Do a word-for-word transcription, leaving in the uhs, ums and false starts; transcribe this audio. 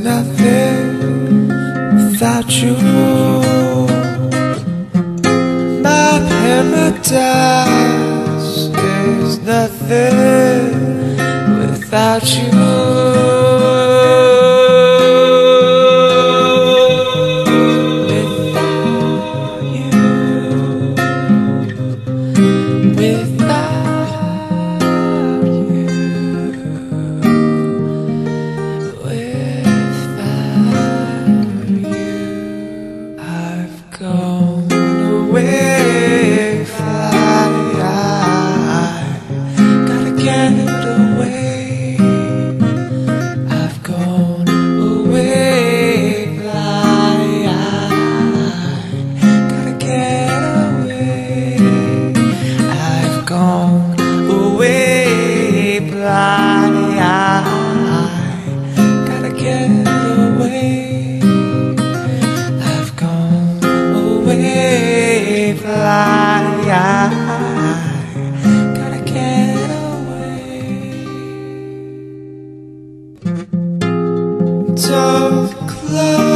nothing without you. My paradise is nothing without you. Gone away, fly. Gotta get away. I've gone away, fly. Gotta get away. I've gone away, fly. Gotta get away. Fly, gotta get away. Don't close.